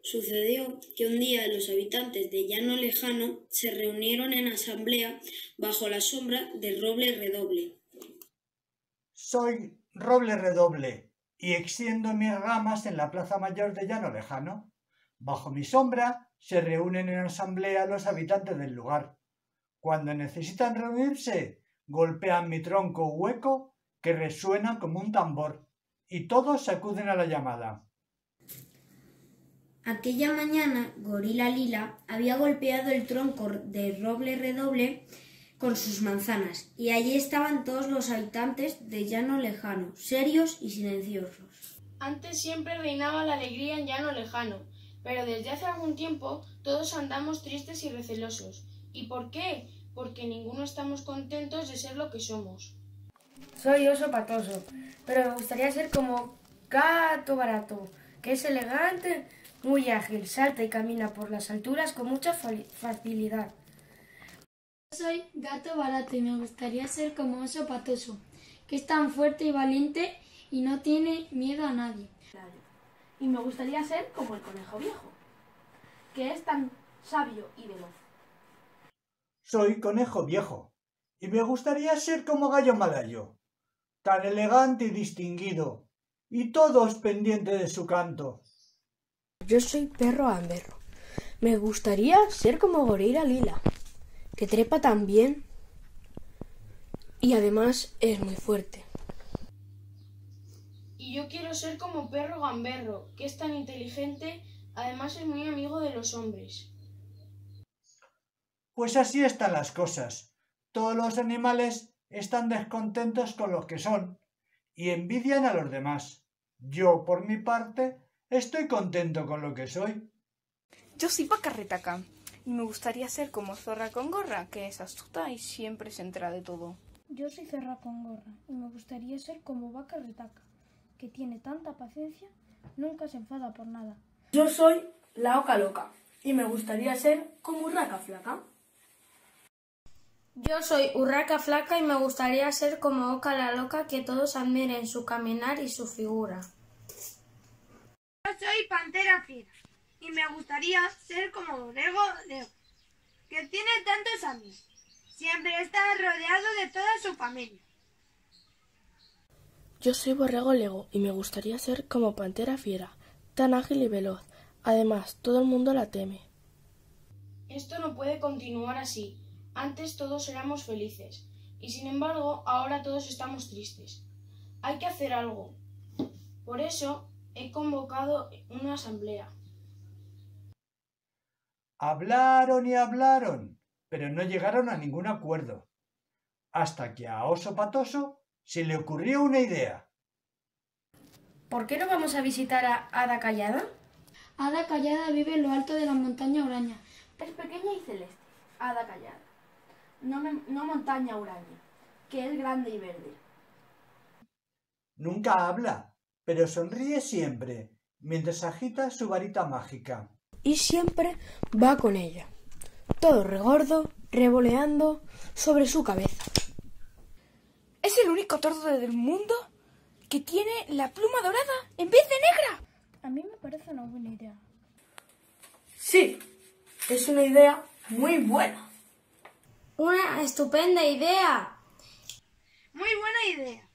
Sucedió que un día los habitantes de Llano Lejano se reunieron en asamblea bajo la sombra de Roble Redoble. Soy Roble Redoble y extiendo mis ramas en la plaza mayor de Llano Lejano. Bajo mi sombra se reúnen en asamblea los habitantes del lugar. Cuando necesitan reunirse, golpean mi tronco hueco que resuena como un tambor y todos acuden a la llamada. Aquella mañana, Gorila Lila había golpeado el tronco de Roble Redoble con sus manzanas, y allí estaban todos los habitantes de Llano Lejano, serios y silenciosos. Antes siempre reinaba la alegría en Llano Lejano, pero desde hace algún tiempo todos andamos tristes y recelosos. ¿Y por qué? Porque ninguno estamos contentos de ser lo que somos. Soy Oso Patoso, pero me gustaría ser como Gato Barato, que es elegante, muy ágil, salta y camina por las alturas con mucha facilidad. Soy Gato Barato y me gustaría ser como Oso Patoso, que es tan fuerte y valiente y no tiene miedo a nadie. Y me gustaría ser como el Conejo Viejo, que es tan sabio y veloz. Soy Conejo Viejo y me gustaría ser como Gallo Malayo, tan elegante y distinguido, y todos pendientes de su canto. Yo soy Perro Gamberro. Me gustaría ser como Gorila Lila, que trepa tan bien y además es muy fuerte. Y yo quiero ser como Perro Gamberro, que es tan inteligente, además es muy amigo de los hombres. Pues así están las cosas. Todos los animales están descontentos con lo que son y envidian a los demás. Yo, por mi parte, estoy contento con lo que soy. Yo soy Vaca Retaca y me gustaría ser como Zorra con Gorra, que es astuta y siempre se entera de todo. Yo soy Zorra con Gorra y me gustaría ser como Vaca Retaca, que tiene tanta paciencia, nunca se enfada por nada. Yo soy la Oca Loca y me gustaría ser como Urraca Flaca. Yo soy Urraca Flaca y me gustaría ser como Oca la Loca, que todos admiren su caminar y su figura. Yo soy Pantera Fiera y me gustaría ser como Borrego Lego, que tiene tantos amigos. Siempre está rodeado de toda su familia. Yo soy Borrego Lego y me gustaría ser como Pantera Fiera, tan ágil y veloz. Además, todo el mundo la teme. Esto no puede continuar así. Antes todos éramos felices y sin embargo ahora todos estamos tristes. Hay que hacer algo. Por eso he convocado una asamblea. Hablaron y hablaron, pero no llegaron a ningún acuerdo, hasta que a Oso Patoso se le ocurrió una idea. ¿Por qué no vamos a visitar a Hada Callada? Hada Callada vive en lo alto de la montaña Uraña. Es pequeña y celeste, Hada Callada. No montaña Uraña, que es grande y verde. Nunca habla, pero sonríe siempre, mientras agita su varita mágica. Y siempre va con ella, todo regordo, revoleando sobre su cabeza. Es el único tordo del mundo que tiene la pluma dorada en vez de negra. A mí me parece una buena idea. Sí, es una idea muy buena. ¡Una estupenda idea! Muy buena idea.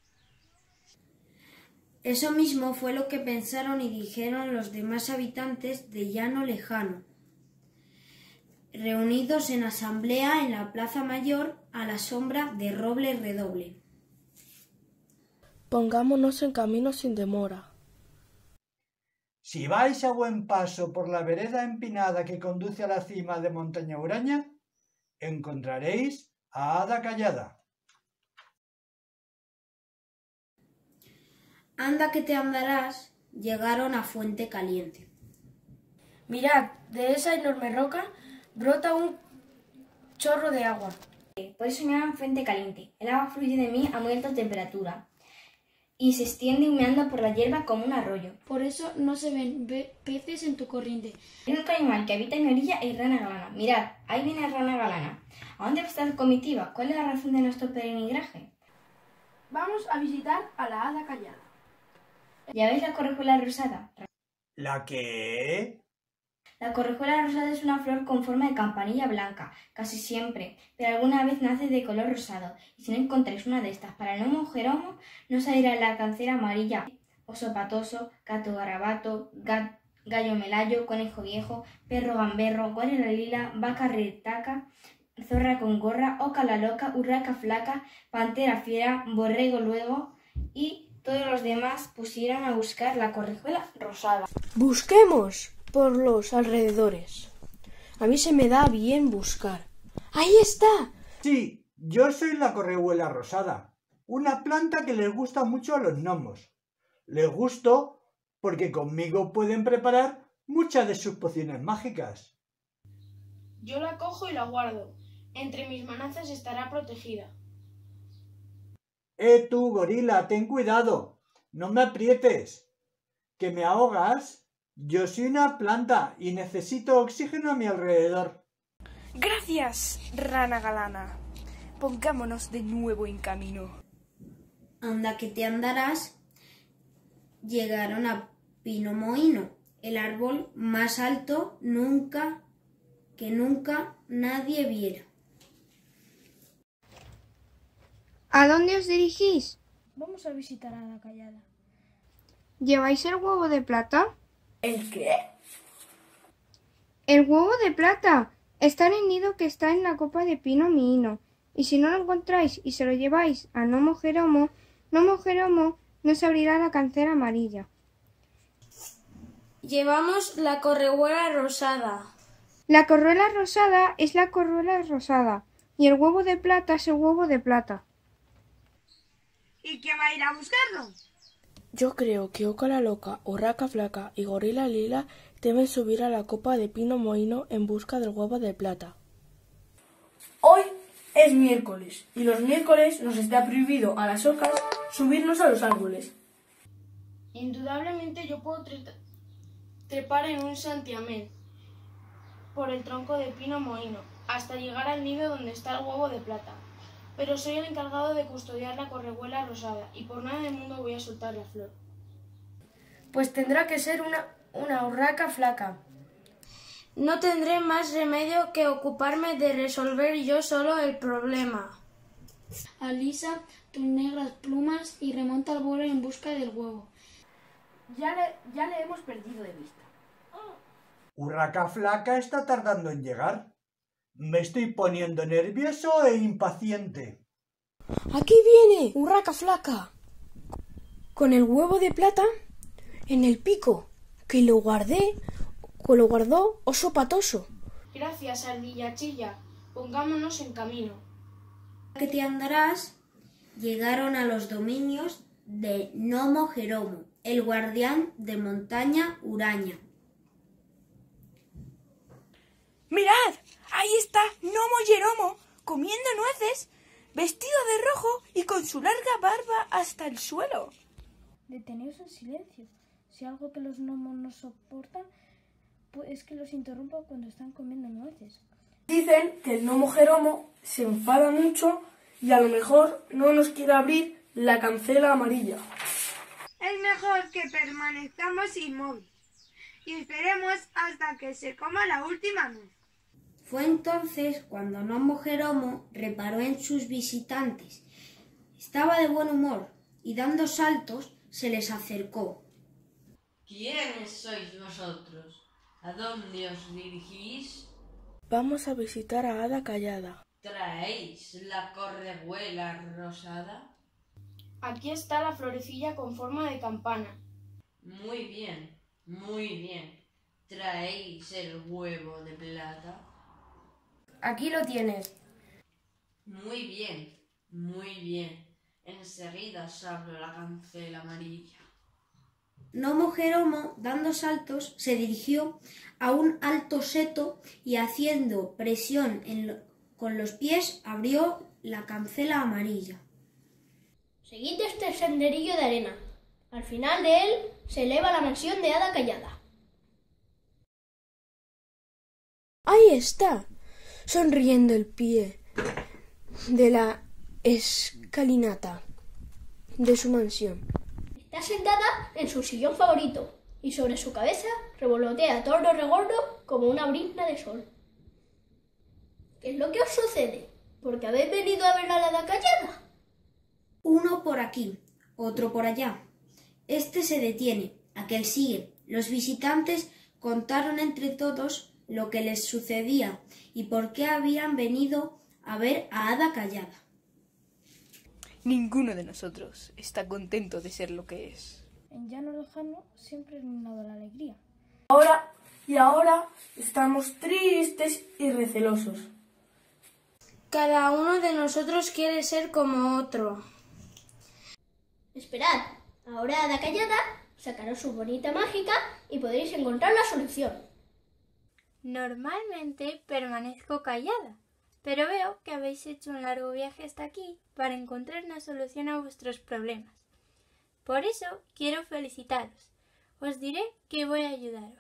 Eso mismo fue lo que pensaron y dijeron los demás habitantes de Llano Lejano, reunidos en asamblea en la plaza mayor a la sombra de Roble Redoble. Pongámonos en camino sin demora. Si vais a buen paso por la vereda empinada que conduce a la cima de Montaña Uraña, encontraréis a Hada Callada. Anda que te andarás, llegaron a Fuente Caliente. Mirad, de esa enorme roca brota un chorro de agua. Por eso me llaman Fuente Caliente. El agua fluye de mí a muy alta temperatura y se extiende humeando por la hierba como un arroyo. Por eso no se ven peces en tu corriente. El único animal que habita en mi orilla es Rana Galana. Mirad, ahí viene Rana Galana. ¿A dónde va esta comitiva? ¿Cuál es la razón de nuestro peregrinaje? Vamos a visitar a la Hada Callada. ¿Ya veis la correjuela rosada? ¿La qué? La correjuela rosada es una flor con forma de campanilla blanca, casi siempre, pero alguna vez nace de color rosado, y si no encontráis una de estas para el gnomo jeromo, no salirá la cancela amarilla, oso patoso, gato garabato, gallo melayo, conejo viejo, perro gamberro, gorila lila, vaca retaca, zorra con gorra, oca la loca, urraca flaca, pantera fiera, borrego luego, y todos los demás pusieron a buscar la correjuela rosada. Busquemos por los alrededores. A mí se me da bien buscar. ¡Ahí está! Sí, yo soy la correjuela rosada, una planta que les gusta mucho a los gnomos. Les gusto porque conmigo pueden preparar muchas de sus pociones mágicas. Yo la cojo y la guardo. Entre mis manazas estará protegida. Tú, gorila, ten cuidado. No me aprietes. ¿Que me ahogas? Yo soy una planta y necesito oxígeno a mi alrededor. Gracias, rana galana. Pongámonos de nuevo en camino. Anda que te andarás. Llegaron a Pino Mohino, el árbol más alto que nunca nadie viera. ¿A dónde os dirigís? Vamos a visitar a la Callada. ¿Lleváis el huevo de plata? ¿El qué? El huevo de plata está en el nido que está en la copa de Pino Mohino. Y si no lo encontráis y se lo lleváis a Gnomo Jeromo nos abrirá la cancela amarilla. Llevamos la correjuela rosada. La correjuela rosada es la correjuela rosada y el huevo de plata es el huevo de plata. ¿Y quién va a ir a buscarlo? Yo creo que Oca la loca, Urraca flaca y Gorila lila deben subir a la copa de Pino Mohino en busca del huevo de plata. Hoy es miércoles y los miércoles nos está prohibido a las ocas subirnos a los árboles. Indudablemente yo puedo trepar en un santiamén por el tronco de Pino Mohino hasta llegar al nido donde está el huevo de plata. Pero soy el encargado de custodiar la correjuela rosada y por nada del mundo voy a soltar la flor. Pues tendrá que ser una urraca flaca. No tendré más remedio que ocuparme de resolver yo solo el problema. Alisa tus negras plumas y remonta al vuelo en busca del huevo. Ya le hemos perdido de vista. Urraca flaca está tardando en llegar. Me estoy poniendo nervioso e impaciente. ¡Aquí viene, Urraca flaca! Con el huevo de plata en el pico, que lo guardó Oso Patoso. Gracias, Ardilla Chilla. Pongámonos en camino. Que te andarás, llegaron a los dominios de Gnomo Jeromo, el guardián de Montaña Uraña. ¡Mirad! Ahí está Gnomo Jeromo comiendo nueces, vestido de rojo y con su larga barba hasta el suelo. Deteneos en silencio. Si algo que los gnomos no soportan, pues es que los interrumpa cuando están comiendo nueces. Dicen que el gnomo Jeromo se enfada mucho y a lo mejor no nos quiere abrir la cancela amarilla. Es mejor que permanezcamos inmóviles y esperemos hasta que se coma la última nuez. Fue entonces cuando Gnomo Jeromo reparó en sus visitantes. Estaba de buen humor y dando saltos se les acercó. ¿Quiénes sois vosotros? ¿A dónde os dirigís? Vamos a visitar a Hada Callada. ¿Traéis la correjuela rosada? Aquí está la florecilla con forma de campana. Muy bien, muy bien. ¿Traéis el huevo de plata? Aquí lo tienes. Muy bien, muy bien. Enseguida os abro la cancela amarilla. Gnomo Jeromo, dando saltos, se dirigió a un alto seto y haciendo presión con los pies abrió la cancela amarilla. Seguid este senderillo de arena. Al final de él se eleva la mansión de Hada Callada. ¡Ahí está! Sonriendo el pie de la escalinata de su mansión. Está sentada en su sillón favorito, y sobre su cabeza revolotea todo regordo como una brizna de sol. ¿Qué es lo que os sucede? ¿Por qué habéis venido a ver a la hada callada? Uno por aquí, otro por allá. Este se detiene, aquel sigue. Los visitantes contaron entre todos lo que les sucedía y por qué habían venido a ver a Hada Callada. Ninguno de nosotros está contento de ser lo que es. En Llano Lejano siempre ha reinado la alegría. Ahora estamos tristes y recelosos. Cada uno de nosotros quiere ser como otro. Esperad, ahora Hada Callada sacará su bonita mágica y podréis encontrar la solución. Normalmente permanezco callada, pero veo que habéis hecho un largo viaje hasta aquí para encontrar una solución a vuestros problemas. Por eso quiero felicitaros. Os diré que voy a ayudaros.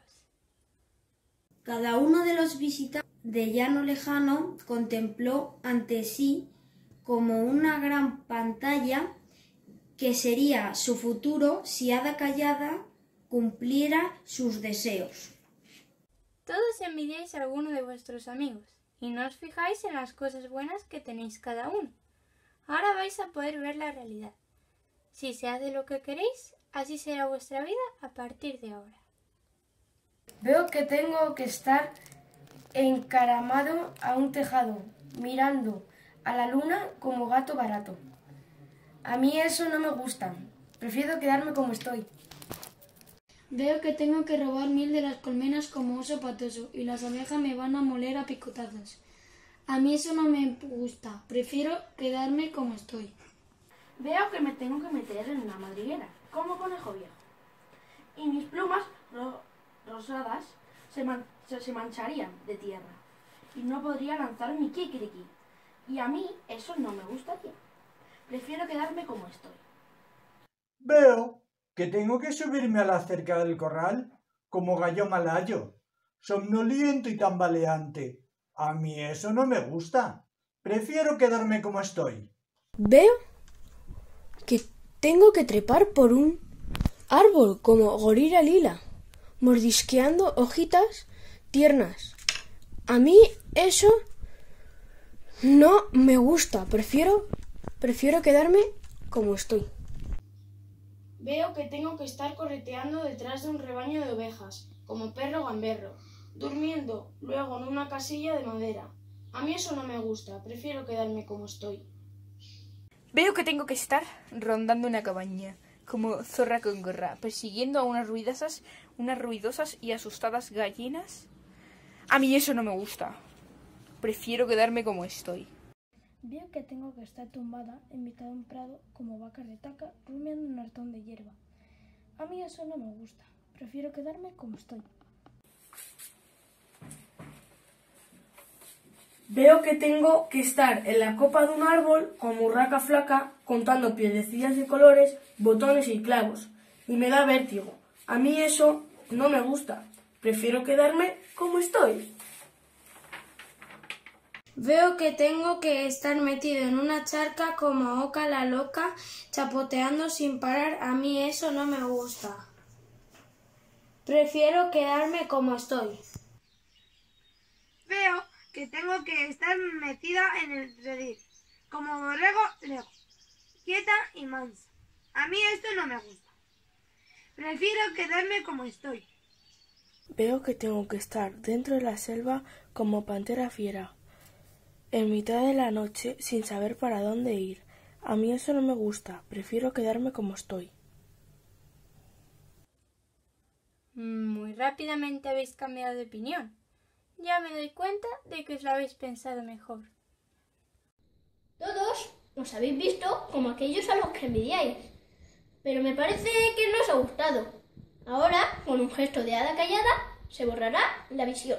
Cada uno de los visitantes de Llano Lejano contempló ante sí como una gran pantalla que sería su futuro si Hada Callada cumpliera sus deseos. Todos envidiáis a alguno de vuestros amigos y no os fijáis en las cosas buenas que tenéis cada uno. Ahora vais a poder ver la realidad. Si se hace lo que queréis, así será vuestra vida a partir de ahora. Veo que tengo que estar encaramado a un tejado, mirando a la luna como gato barato. A mí eso no me gusta. Prefiero quedarme como estoy. Veo que tengo que robar miel de las colmenas como oso patoso y las abejas me van a moler a picotazos. A mí eso no me gusta. Prefiero quedarme como estoy. Veo que me tengo que meter en una madriguera, como conejo viejo. Y mis plumas rosadas se mancharían de tierra. Y no podría lanzar mi kikiriki. Y a mí eso no me gustaría. Prefiero quedarme como estoy. Veo que tengo que subirme a la cerca del corral como gallo malayo, somnoliento y tambaleante. A mí eso no me gusta. Prefiero quedarme como estoy. Veo que tengo que trepar por un árbol como gorila lila, mordisqueando hojitas tiernas. A mí eso no me gusta. Prefiero quedarme como estoy. Veo que tengo que estar correteando detrás de un rebaño de ovejas, como perro gamberro, durmiendo luego en una casilla de madera. A mí eso no me gusta, prefiero quedarme como estoy. Veo que tengo que estar rondando una cabaña, como zorra con gorra, persiguiendo a unas ruidosas y asustadas gallinas. A mí eso no me gusta. Prefiero quedarme como estoy. Veo que tengo que estar tumbada en mitad de un prado como vaca retaca rumiando un hartón de hierba. A mí eso no me gusta. Prefiero quedarme como estoy. Veo que tengo que estar en la copa de un árbol como urraca flaca contando piedecillas de colores, botones y clavos. Y me da vértigo. A mí eso no me gusta. Prefiero quedarme como estoy. Veo que tengo que estar metido en una charca como Oca la loca, chapoteando sin parar. A mí eso no me gusta. Prefiero quedarme como estoy. Veo que tengo que estar metida en el redil, como borrego lego, quieta y mansa. A mí esto no me gusta. Prefiero quedarme como estoy. Veo que tengo que estar dentro de la selva como pantera fiera, en mitad de la noche sin saber para dónde ir. A mí eso no me gusta. Prefiero quedarme como estoy. Muy rápidamente habéis cambiado de opinión. Ya me doy cuenta de que os lo habéis pensado mejor. Todos os habéis visto como aquellos a los que envidiáis, pero me parece que no os ha gustado. Ahora, con un gesto de Hada Callada, se borrará la visión.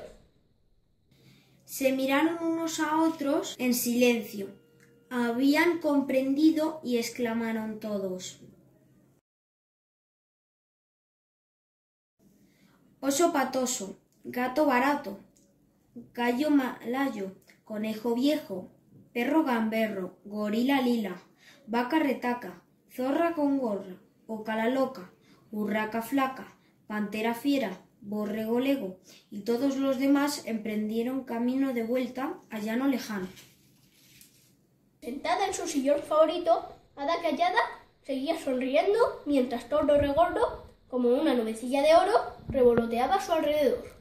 Se miraron unos a otros en silencio. Habían comprendido y exclamaron todos: oso patoso, gato barato, gallo malayo, conejo viejo, perro gamberro, gorila lila, vaca retaca, zorra con gorra, oca la loca, urraca flaca, Pantera Fiera, Borrego Lego y todos los demás emprendieron camino de vuelta a Llano Lejano. Sentada en su sillón favorito, Hada Callada seguía sonriendo mientras Toro Regordo, como una nubecilla de oro, revoloteaba a su alrededor.